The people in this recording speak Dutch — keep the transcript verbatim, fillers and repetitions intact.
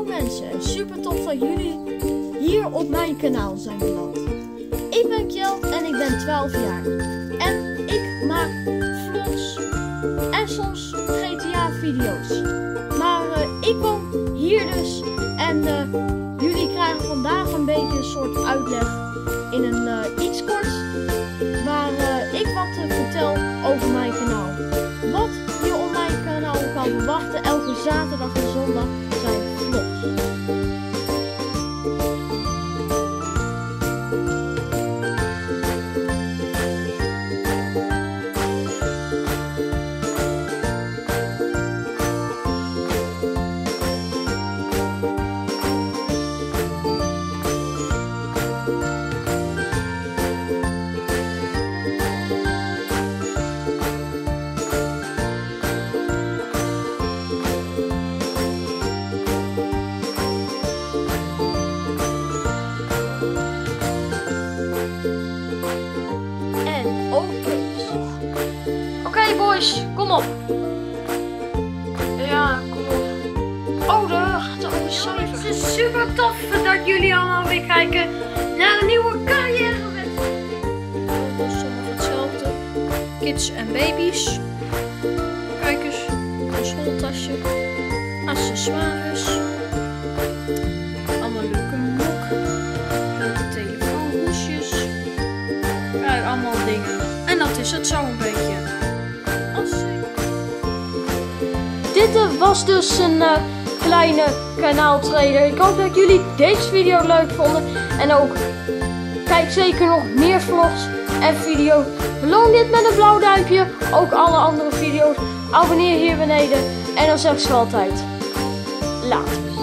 mensen en super tof dat jullie hier op mijn kanaal zijn beland. Ik ben Kjeld en ik ben twaalf jaar. En ik maak vlogs en soms G T A video's. Maar uh, ik woon hier dus en uh, jullie krijgen vandaag een beetje een soort uitleg in een uh, iets kort. Waar uh, ik wat uh, vertel over mijn kanaal. Wat je op mijn kanaal kan verwachten elke zaterdag en zondag zijn vlogs. Kom op. Ja, kom op. Oh, daar gaat het over cijfers. Het is super tof dat jullie allemaal weer kijken naar een nieuwe carrièrewedstrijd. Dat is allemaal hetzelfde. Kids en baby's. Kijk eens. Een schooltasje. Accessoires. Allemaal leuke mok. Leuke telefoonhoesjes. Kijk, allemaal dingen. En dat is het zo een beetje. Dit was dus een uh, kleine kanaaltrailer. Ik hoop dat jullie deze video leuk vonden. En ook kijk zeker nog meer vlogs en video's. Beloon dit met een blauw duimpje. Ook alle andere video's. Abonneer hier beneden. En dan zeg ik zo altijd. Later.